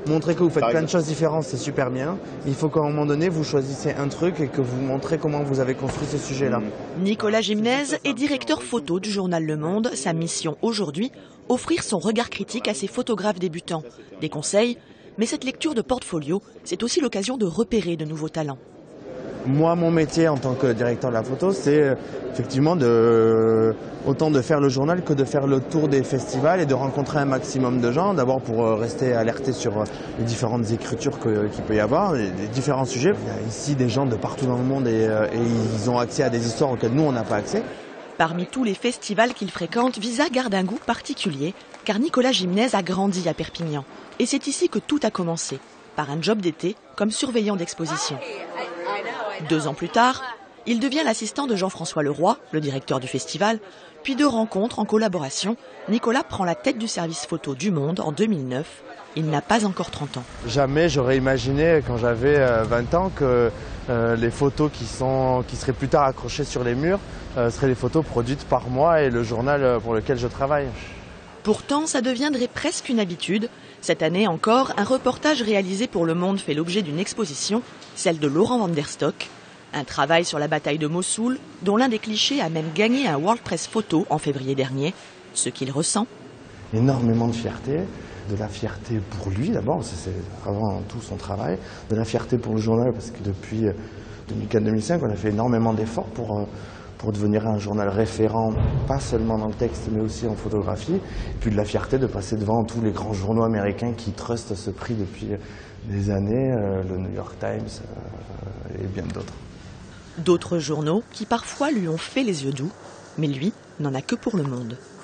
Montrer que vous faites plein de choses différentes, c'est super bien. Il faut qu'à un moment donné, vous choisissez un truc et que vous montrez comment vous avez construit ce sujet-là. Nicolas Gimnez est directeur photo du journal Le Monde. Sa mission aujourd'hui, offrir son regard critique à ses photographes débutants. Des conseils, mais cette lecture de portfolio, c'est aussi l'occasion de repérer de nouveaux talents. Moi, mon métier en tant que directeur de la photo, c'est effectivement autant de faire le journal que de faire le tour des festivals et de rencontrer un maximum de gens. D'abord pour rester alerté sur les différentes écritures qu'il peut y avoir, les différents sujets. Il y a ici des gens de partout dans le monde et ils ont accès à des histoires auxquelles nous, on n'a pas accès. Parmi tous les festivals qu'il fréquente, Visa garde un goût particulier, car Nicolas Gimnez a grandi à Perpignan. Et c'est ici que tout a commencé, par un job d'été comme surveillant d'exposition. 2 ans plus tard, il devient l'assistant de Jean-François Leroy, le directeur du festival, puis de rencontres en collaboration, Nicolas prend la tête du service photo du Monde en 2009. Il n'a pas encore 30 ans. Jamais j'aurais imaginé, quand j'avais 20 ans, que les photos qui seraient plus tard accrochées sur les murs seraient des photos produites par moi et le journal pour lequel je travaille. Pourtant, ça deviendrait presque une habitude. Cette année encore, un reportage réalisé pour Le Monde fait l'objet d'une exposition, celle de Laurent Van der Stock. Un travail sur la bataille de Mossoul, dont l'un des clichés a même gagné un World Press Photo en février dernier. Ce qu'il ressent. Énormément de fierté, de la fierté pour lui d'abord, c'est avant tout son travail, de la fierté pour le journal parce que depuis 2004-2005, on a fait énormément d'efforts pour devenir un journal référent, pas seulement dans le texte, mais aussi en photographie. Et puis de la fierté de passer devant tous les grands journaux américains qui trustent ce prix depuis des années, le New York Times et bien d'autres. D'autres journaux qui parfois lui ont fait les yeux doux, mais lui n'en a que pour Le Monde.